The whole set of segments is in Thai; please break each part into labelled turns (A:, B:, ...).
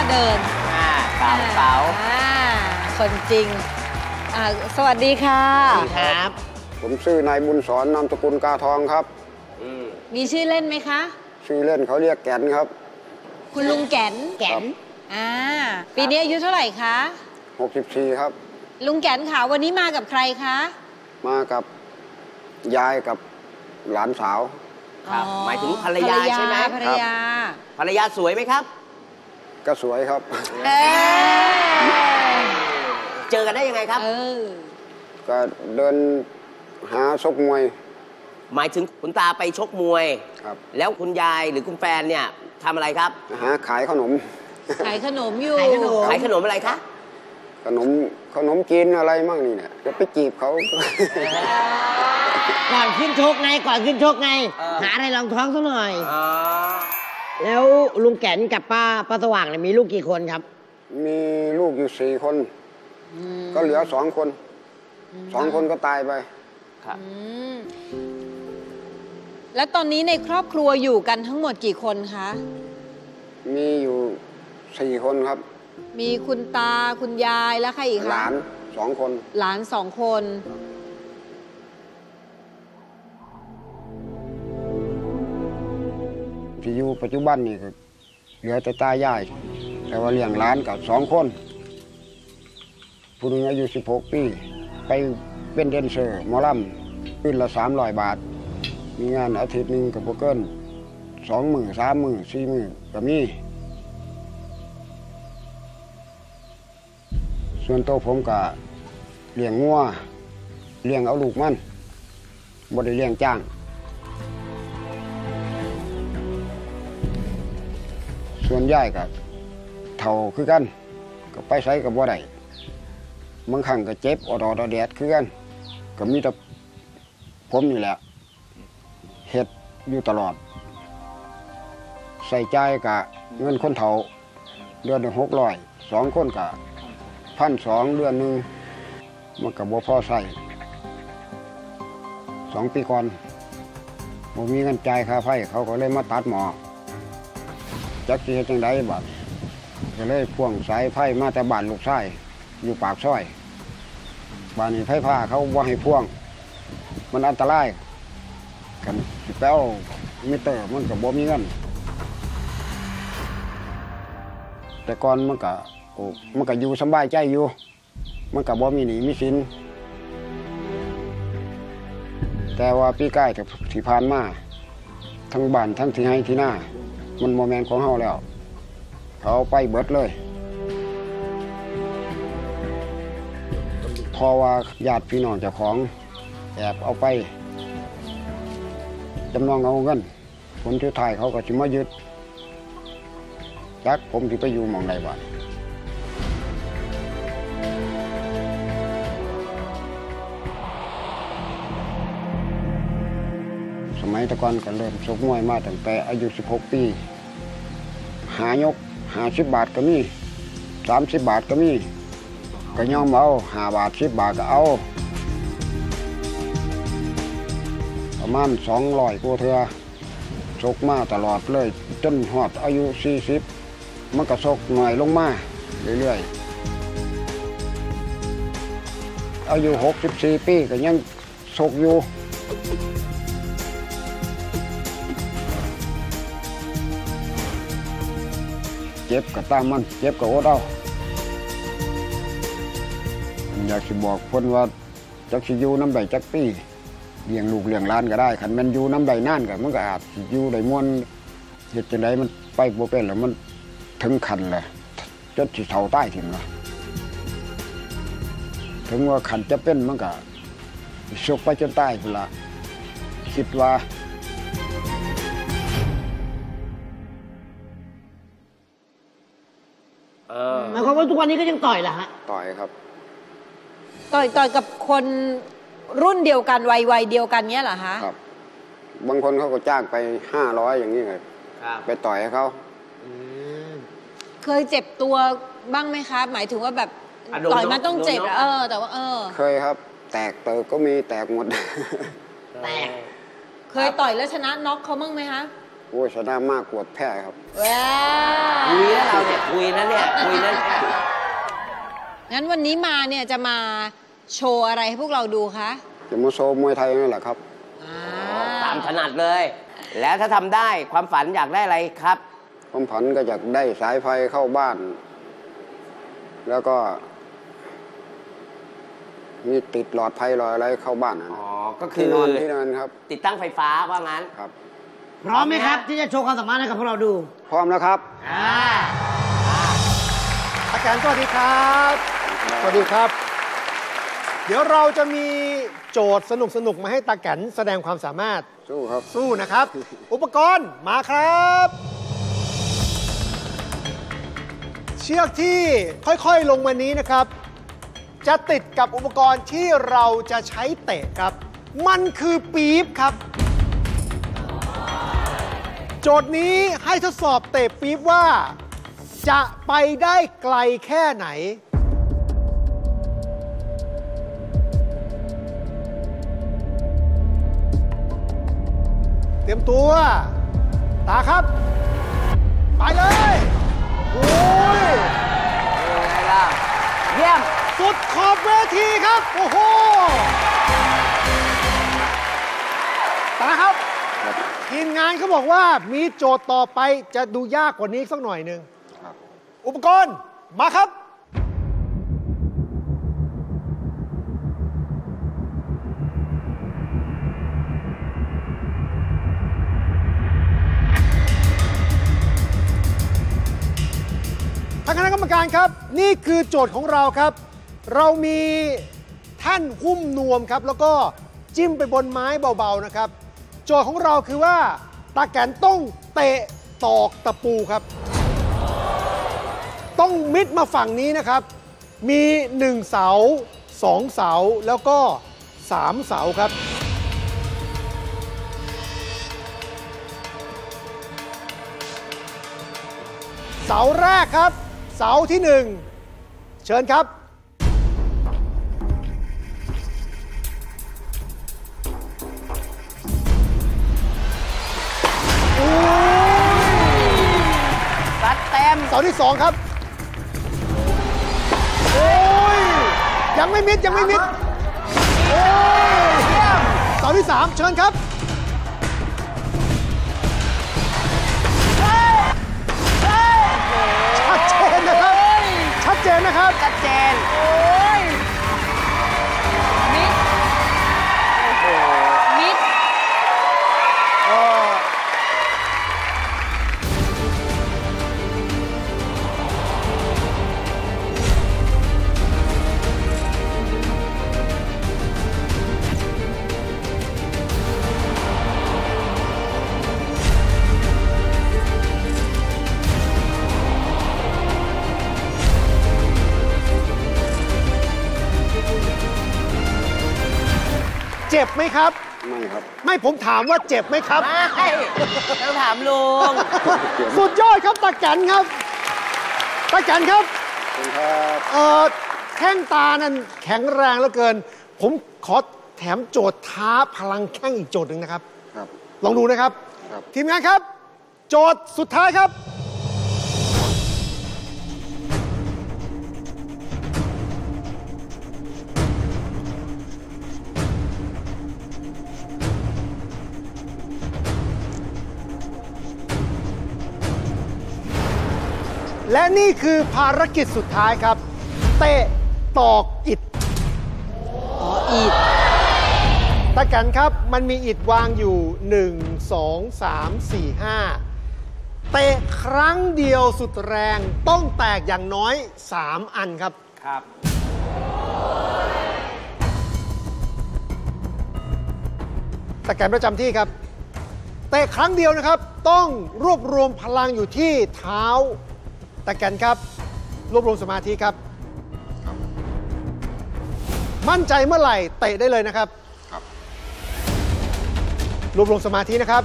A: เดิน
B: เสา
A: คนจริงสวัสดีค่ะ
B: สวัสดีครับ
C: ผมชื่อนายบุญสอนนามสกุลกาทองครับ
A: มีชื่อเล่นไหมคะ
C: ชื่อเล่นเขาเรียกแก่นครับ
A: คุณลุงแก่นปีนี้อายุเท่าไหร่คะ
C: 64ครับ
A: ลุงแก่นค่ะวันนี้มากับใครคะ
C: มากับยายกับหลานสาว
B: ครับหมายถึงภรรยาใช่ไหม
A: ภรรยา
B: สวยไหมครับ
C: ก็สวยครับ
B: เจอกันได้ยังไงครับ
C: ก็เดินหาชกมวย
B: หมายถึงคุณตาไปชกมวย
C: ครับ
B: แล้วคุณยายหรือคุณแฟนเนี่ยทำอะไรครับ
C: ขายขนม
A: อยู่
B: ขายขนมอะไรคะ
C: ขนมจีนอะไรมั่งนี่เนี่ยจะไปจีบเขา
D: ก่อนขึ้นชกไงหาอะไรรองท้องซะหน่อยแล้วลุงแก่นกับป้าสว่างเนี่ยมีลูกกี่คนครับ
C: มีลูกอยู่4 คนก็เหลือ2 คน2 คนก็ตายไป
B: ครับ
A: แล้วตอนนี้ในครอบครัวอยู่กันทั้งหมดกี่คนคะ
C: มีอยู่4 คนครับ
A: มีคุณตาคุณยายแล้วใครอีกคะ
C: หลาน2 คน
A: หลาน2 คน
C: ที่อยู่ปัจจุบันนี่ก็เหลือแต่ตายายแต่ว่าเลี้ยงหลานกับ2 คนผู้หนึ่งอายุ16 ปีไปเป็นแดนเซอร์หมอลำขึ้นละ300 บาทมีงานอาทิตย์หนึ่งกับโบเกิล2 มื้อ3 มื้อ4 มื้อก็มีส่วนตัวผมก็เลี้ยงงัวเลี้ยงเอาลูกมันบ่ได้เลี้ยงจ้างส่วนยายก็เฒ่าคือกันก็ไปไสก็บ่ได้บางครั้งก็เจ็บอดๆแดดคือกันก็มีแต่ผมนี่แหละเฮ็ดอยู่ตลอดใส่ใจกับเงินคนเฒ่าเดือนละ600 2 คนก็1,200เดือนหนึ่งมันก็บ่พอใช้2 ปีก่อนบ่มีเงินจ่ายค่าไฟเขาก็เลยมาตัดหม้อจักสิเฮ็ดจังไดบัดก็เลยพ่วงสายไฟมาแต่บ้านลูกชายอยู่ปากซอยบ้านนี้ไฟฟ้าเขาบ่ให้พ่วงมันอันตรายกันสิไปเอามิเตอร์มันก็บ่มีเงินแต่ก่อนมันก็อยู่สบายใจอยู่มันก็บ่มีหนี้มีสินแต่ว่าปีกายกับที่ผ่านมาทั้งบ้านทั้งที่ให้ที่หน้ามันโมเมนต์ของเฮาแล้วเขาไปเบิดเลยเพราะว่าญาติพี่น้องเจ้าของแอบเอาไปจำนองเอาเงินผลสุดท้ายเขาก็สิมายึดจักผมที่ไปอยู่หม่องใดบ้างสมัยตะก่อนก็เริ่มชกมวยมาตั้งแต่อายุ16 ปีหายก50 บาทก็มี30 บาทก็มีก็ยอมเอา5 บาท10 บาทก็เอาประมาณ200 กว่าเทื่อชกมาตลอดเลยจนฮอดอายุ40มันก็ชกหน่อยลงมาเรื่อยๆอายุ64 ปีก็ยังชกอยู่เจ็บก็ตามมันเจ็บก็อดเอาอยากสิบอกคนว่าจักสิอยู่น้ำใดจักปีเลี้ยงลูกเลี้ยงหลานก็ได้คันมันอยู่น้ำใดนานก็มันก็อาจอยู่ได้ม่วนเฮ็ดจังไดมันไปบ่เป็นแล้วมันถึงคันแหละจนสิเฒ่าตายถึงละถึงว่าคันจะเป็นมันก็ชกไปจนตายพุ่นล่ะคิดว่า
D: หมายความว่าทุกวันนี้ก็ยังต่อยเหรอฮะ
C: ต่อยครับ
A: ต่อยกับคนรุ่นเดียวกันวัยเดียวกันเนี้ยเหรอคะ
C: ครับบางคนเขาก็จ้างไป500อย่างนี้เลยไปต่อยให้เขา
A: เคยเจ็บตัวบ้างไหมคะหมายถึงว่าแบบต่อยมาต้องเจ็บแต่ว่า
C: เคยครับแตกเติบก็มีแตกหมด
D: แตก
A: เคยต่อยแล้วชนะน็อกเขาบ้างไหมคะ
C: โอ้ยชนะมากกว่าแพ้ครับ
A: ว้า
B: คุยแล้วเราเนี่ยคุยนะเนี่ยคุยนะเนี่ย
A: งั้นวันนี้มาเนี่ยจะมาโชว์อะไรให้พวกเราดูคะ
C: จะมาโชว์มวยไทยนั่นแหละครับ
B: ตามถนัดเลย แล้วถ้าทำได้ความฝันอยากได้อะไรครับ
C: ผมผันก็อยากได้สายไฟเข้าบ้าน แล้วก็ มีติดหลอดไฟหลอดอะไรเข้าบ้านนะ
B: อ๋อ ก็คือ
C: ที่นอนครับ
B: ติดตั้งไฟฟ้าว่างั้น
C: ครับ
D: พร้อมไหมครับ ที่จะโชว์ความสามารถให้กับพวกเราดู
C: พร้อมแล้วครับ
E: อาจารย์สวัสดีครับ สวัสดีครับ เดี๋ยวเราจะมีโจทย์สนุกๆ มาให้ตาแก่นแสดงความสามารถ
C: สู้ครับ
E: สู้นะครับ อุปกรณ์มาครับ เชือกที่ค่อยๆลงมานี้นะครับ จะติดกับอุปกรณ์ที่เราจะใช้เตะครับ มันคือปี๊บครับ โจทย์นี้ให้ทดสอบเตะปี๊บว่า จะไปได้ไกลแค่ไหน เตรียมตัว ตาครับ ไปเลยโอ้ย
B: ไงล่ะ เยี่ยม
E: สุดขอบเวทีครับ โอ้โห ตาครับ ทีมงานเขาบอกว่ามีโจทย์ต่อไปจะดูยากกว่านี้สักหน่อยหนึ่ง
C: ครับ
E: อุปกรณ์มาครับ ทางคณะกรรมการครับ นี่คือโจทย์ของเราครับ เรามีแท่นหุ้มนวมครับ แล้วก็จิ้มไปบนไม้เบาๆนะครับ โจทย์ของเราคือว่าตาแกนต้องเตะตอกตะปูครับ ต้องมิดมาฝั่งนี้นะครับ มี 1 เสา 2 เสาแล้วก็ 3 เสาครับ เสาแรกครับ เสาที่ 1 เชิญครับ
B: ซัดเต็ม
E: เสาที่ 2 ครับ โอ้ย ยังไม่มิด ยังไม่มิด โอ้ยเสาที่ 3 เชิญครับ ชัดเจนนะครับ ชัดเจนนะครับ
B: ชัดเจน
A: โอ้ยมิดมิด
E: เจ็บไหมครับ
C: ไม่ครับ
E: ไม่ผมถามว่าเจ็บไหมครับ
B: ไม่ต้องถามลุง
E: สุดยอดครับตาแกนครับตาแกนครับ
C: ขอบคุณครับ
E: แข้งตานั้นแข็งแรงเหลือเกิน ผมขอแถมโจทย์ท้าพลังแข้งอีกโจทย์หนึ่งนะครับ
C: ครับ
E: ลองดูนะครับ
C: ครับ
E: ทีมงานครับ โจทย์สุดท้ายครับ และนี่คือภารกิจสุดท้ายครับ เตะตอกอิฐ
A: อ๋ออีด
E: ตะกันครับ มันมีอิฐวางอยู่ 1 2 3 4 5 เตะครั้งเดียวสุดแรงต้องแตกอย่างน้อย 3 อันครับ
B: ครับ
E: ตะกันประจำที่ครับ เตะครั้งเดียวนะครับ ต้องรวบรวมพลังอยู่ที่เท้าตะกันครับ รวบรวมสมาธิครับ มั่นใจเมื่อไหร่เตะได้เลยนะครับ
C: ครับ
E: รวบรวมสมาธินะครับ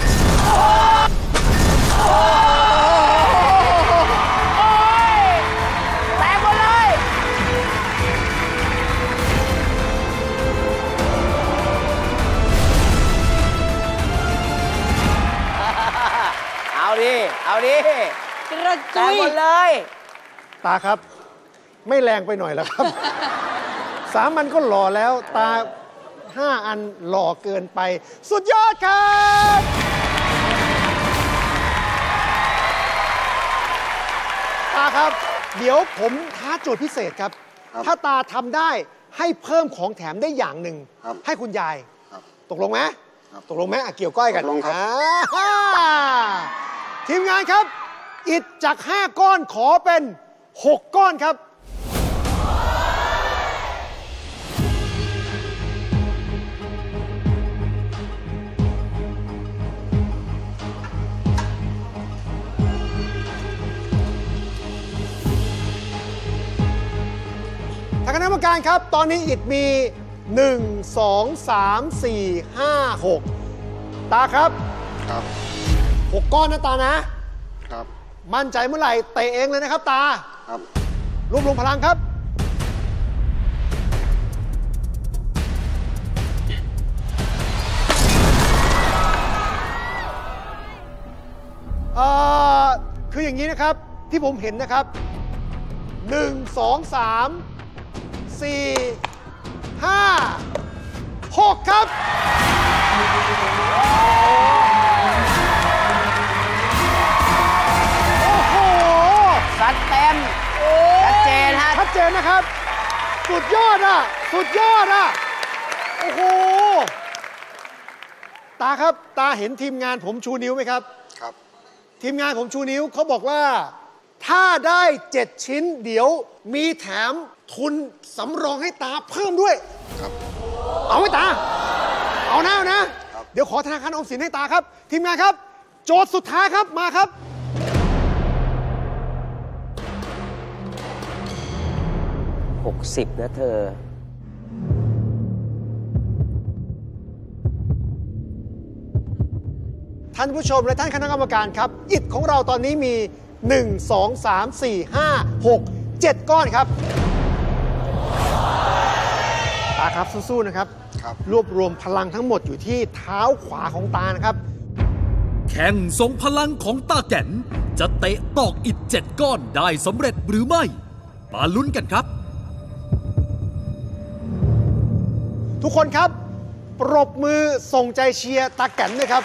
B: โ
A: กระ
B: แต่
A: จุย
B: หมดเลย
E: ตาครับ ไม่แรงไปหน่อยแล้วครับ 3 อันก็หล่อแล้ว ตา 5 อันหล่อเกินไป สุดยอดครับตาครับ เดี๋ยวผมท้าโจทย์พิเศษครับ ถ้าตาทำได้ให้เพิ่มของแถมได้อย่างหนึ่ง ให้คุณยาย ตกลงไหมตกลงไหมเกี่ยวก้อยกัน
C: ตกลงครับ
E: ทีมงานครับ อิฐจาก 5 ก้อนขอเป็น 6 ก้อนครับ ทางคณะกรรมการครับ ตอนนี้อิฐมี 1 2 3 4 5 6 ตาครับ
C: ครับ
E: 6 ก้อนนะตานะ
C: ครับ
E: มั่นใจเมื่อไหร่เตะเองเลยนะครับตา
C: ครับ
E: รวบรวมพลังครับ คืออย่างนี้นะครับที่ผมเห็นนะครับ 1 2 3 4 5 6 ครับ โอ้โห
B: สัดเต็ม ชัดเจนฮะ
E: ชัดเจนนะครับ สุดยอดอ่ะ สุดยอดอ่ะ โอ้โห ตาครับ ตาเห็นทีมงานผมชูนิ้วไหมครับ
C: ครับ
E: ทีมงานผมชูนิ้วเขาบอกว่า ถ้าได้ 7 ชิ้นเดี๋ยวมีแถมทุนสำรองให้ตาเพิ่มด้วย
C: ครับ
E: เอาไหมตา เอาหน้านะ
C: ครับ
E: เดี๋ยวขอธนาคารออมสินให้ตาครับ ทีมงานครับ โจทย์สุดท้ายครับ มาครับ
B: 60 นะเธอ
E: ท่านผู้ชมและท่านคณะกรรมการครับ อิฐของเราตอนนี้มี 1 2 3 4 5 6 7 ก้อนครับ ตาครับสู้ๆนะครับ
C: ครับ
E: รวบรวมพลังทั้งหมดอยู่ที่เท้าขวาของตานะครับ
F: แข่งทรงพลังของตาแก่น จะเตะตอกอิฐ7 ก้อนได้สำเร็จหรือไม่ มาลุ้นกันครับ
E: ทุกคนครับ ปรบมือส่งใจเชียร์ตาแก่นด้วยครับ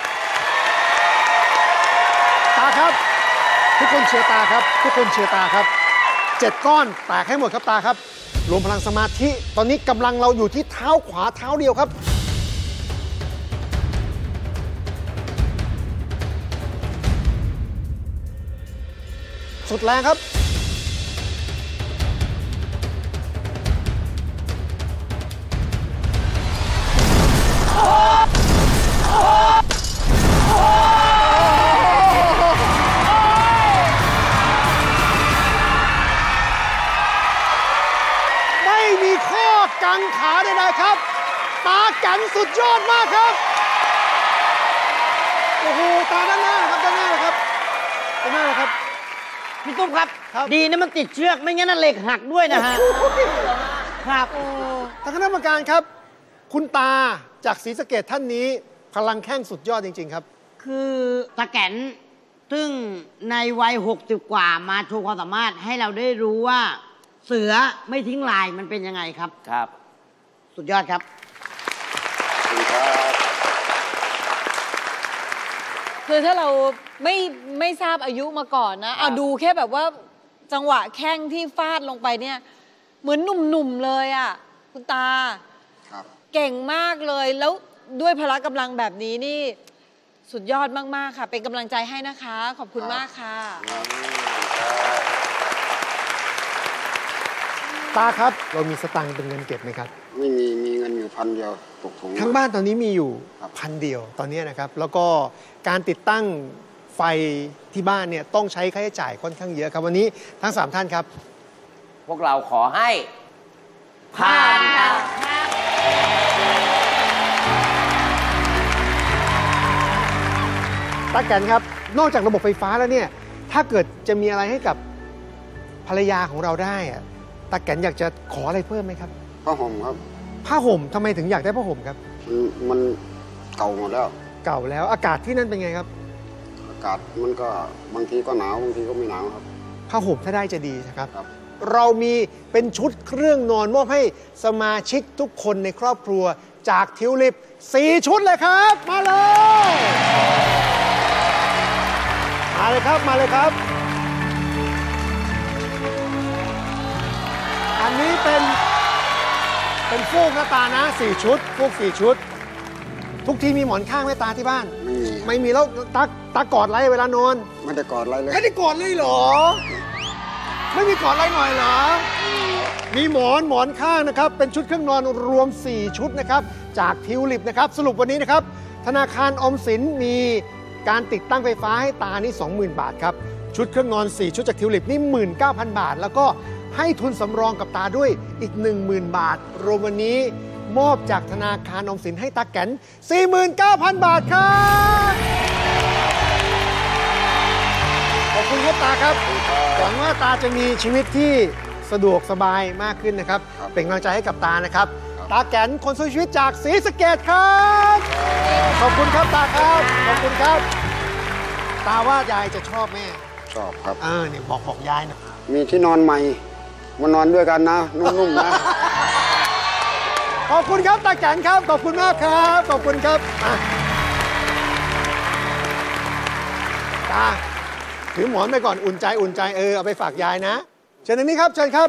E: ตาครับ ทุกคนเชียร์ตาครับ ทุกคนเชียร์ตาครับ 7 ก้อนแตกให้หมดครับตาครับ รวมพลังสมาธิ ตอนนี้กำลังเราอยู่ที่เท้าขวาเท้าเดียวครับ สุดแรงครับ ไม่มีข้อกังขาใดๆครับ ตาแก่นสุดยอดมากครับ โอ้โห ตาด้านหน้าครับ ด้านหน้าครับ ด้านหน้าครับ
D: พี่ตุ้มครับ
E: ครับ
D: ดีนะมันติดเชือกไม่งั้นน่ะเหล็กหักด้วยนะฮะ ครับ
E: ทางคณะกรรมการครับ คุณตาจากศรีสะเกษท่านนี้ พลังแข้งสุดยอดจริง ๆ ครับ
D: คือตาแก่นซึ่งในวัย 60 กว่ามาโชว์ความสามารถให้เราได้รู้ว่า เสือไม่ทิ้งลายมันเป็นยังไงครับ
B: ครับ
D: สุดยอดครับ
C: ขอบคุณครับ
A: คือถ้าเราไม่ทราบอายุมาก่อนนะเอาดูแค่แบบว่าจังหวะแข้งที่ฟาดลงไปเนี่ย เหมือนหนุ่มๆเลยอ่ะ คุณตา
C: ครับ
A: เก่งมากเลย แล้วด้วยพละกำลังแบบนี้นี่ สุดยอดมาก ๆ ค่ะ เป็นกำลังใจให้นะคะ ขอบคุณมากค่ะ
E: ตาครับ เรามีสตังค์เป็นเงินเก็บไหมครับ
C: ไม่มี มีเงินอยู่1,000 เดียวตกถุง
E: ทั้งบ้านตอนนี้มีอยู่
C: ครับ
E: 1,000 เดียวตอนนี้นะครับ แล้วก็การติดตั้งไฟที่บ้านเนี่ยต้องใช้ค่าใช้จ่ายค่อนข้างเยอะครับ วันนี้ทั้ง 3 ท่านครับ
B: พวกเราขอให้ ผ่านครับ
E: ตาแก่นครับ นอกจากระบบไฟฟ้าแล้วเนี่ย ถ้าเกิดจะมีอะไรให้กับภรรยาของเราได้อะตาแก่นอยากจะขออะไรเพิ่มไหมครับ
C: ผ้าห่มครับ
E: ผ้าห่มทำไมถึงอยากได้ผ้าห่มครับ
C: มันเก่าหมดแล้ว
E: เก่าแล้วอากาศที่นั่นเป็นไงครับ
C: อากาศมันก็บางทีก็หนาวบางทีก็ไม่หนาวครับ
E: ผ้าห่มถ้าได้จะดีนะครับ
C: ครับ
E: เรามีเป็นชุดเครื่องนอนมอบให้สมาชิกทุกคนในครอบครัวจากทิวลิป4 ชุดเลยครับ มาเลยมาเลยครับมาเลยครับ อันนี้เป็นฟูกหน้าตานะ4 ชุดฟูก4 ชุด ทุกทีมีหมอนข้างไหมตาที่บ้าน ไม่มีแล้วตากอดไรเวลานอน
C: ไม่ได้กอดอะไรเลย
E: ไม่ได้กอดเลยเหรอ ไม่มีกอดอะไรหน่อยเหรอ มีหมอนข้างนะครับ เป็นชุดเครื่องนอนรวม 4 ชุดนะครับ จากทิวลิปนะครับ สรุปวันนี้นะครับ ธนาคารออมสินมีการติดตั้งไฟฟ้าให้ตานี่ 20,000 บาทครับ ชุดเครื่องนอน 4 ชุดจากทิวลิปนี่ 19,000 บาท แล้วก็ให้ทุนสำรองกับตาด้วยอีก 10,000 บาท รวมวันนี้มอบจากธนาคารออมสินให้ตาแก่น 49,000 บาทครับขอบคุณครับตาครับหวังว่าตาจะมีชีวิตที่สะดวกสบายมากขึ้นนะครับ เป็นกำลังใจให้กับตานะครับ ตาแก่นคนสู้ชีวิตจากศรีสะเกษครับขอบคุณครับตาครับขอบคุณครับ ตาว่ายายจะชอบแม่
C: ชอบครับ
E: เนี่ยบอกยายหนะ
C: มีที่นอนใหม่มานอนด้วยกันนะ นุ่มๆนะ
E: ขอบคุณครับตาแก่นครับขอบคุณมากครับขอบคุณครับตาถือหมอนไปก่อนอุ่นใจเอาไปฝากยายนะเชิญทางนี้ครับเชิญครับ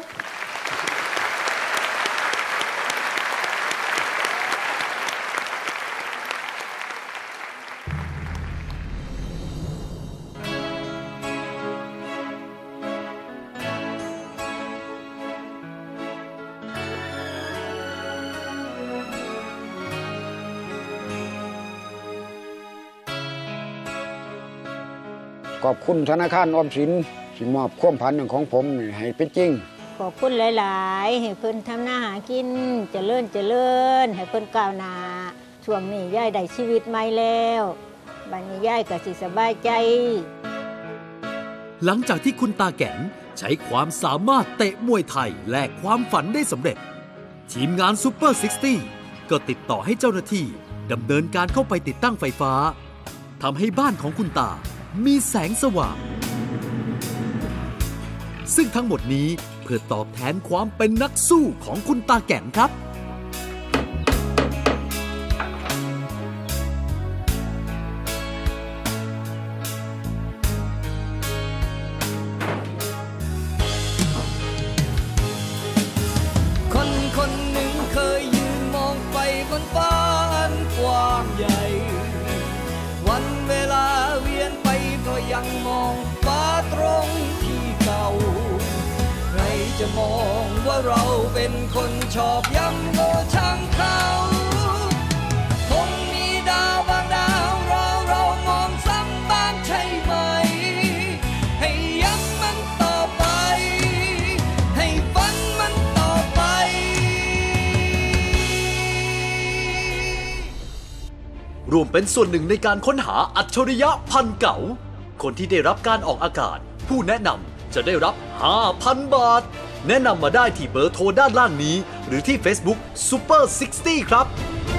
C: ขอบคุณธนาคารออมสินที่มอบความฝันของผมนี่ให้เป็นจริง
G: ขอบคุณหลายๆให้เพิ่นทำหน้าหากินเจริญให้เพิ่นก้าวหน้าช่วงนี้ยายได้ชีวิตใหม่แล้วบัดนี้ยายก็สิสบายใจ
F: หลังจากที่คุณตาแก่นใช้ความสามารถเตะมวยไทยแลกความฝันได้สำเร็จทีมงานซูเปอร์60ก็ติดต่อให้เจ้าหน้าที่ดำเนินการเข้าไปติดตั้งไฟฟ้าทำให้บ้านของคุณตามีแสงสว่างซึ่งทั้งหมดนี้เพื่อตอบแทนความเป็นนักสู้ของคุณตาแก่นครับ
H: คนคนหนึ่งเคยยืนมองไปบนฟ้าอันกว้างใหญ่วันเวลาเวียนไปก็ยังมองฟ้าตรงที่เก่าใครจะมองว่าเราเป็นคนชอบย้ำโง่ช่างเขาคงมีดาวบางดาวเรามองซ้ำบ้างใช่ไหมให้ย้ำมันต่อไปให้ฝันมันต่อไป
F: รวมเป็นส่วนหนึ่งในการค้นหาอัจฉริยะพันเก่าคนที่ได้รับการออกอากาศผู้แนะนำจะได้รับ 5,000 บาทแนะนำมาได้ที่เบอร์โทรด้านล่างนี้หรือที่ Facebook Super 60 ครับ